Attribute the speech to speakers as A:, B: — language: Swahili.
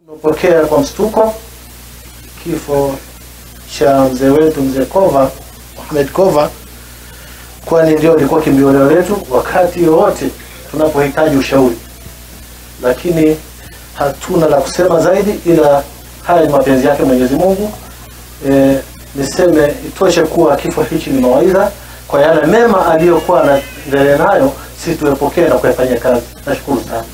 A: Tunapokea kwa mshtuko kifo cha mzee wetu mzee Kova, Mohamed Kova, kwani ndio alikuwa kimbilio letu wakati wote tunapohitaji ushauri. Lakini hatuna la kusema zaidi ila haya ni mapenzi yake Mwenyezi Mungu. Niseme itoshe kuwa kifo hichi ni mawaidha kwa yale mema aliyokuwa anaendelea nayo, sisi tuepokee na kuyafanyia kazi. Nashukuru sana.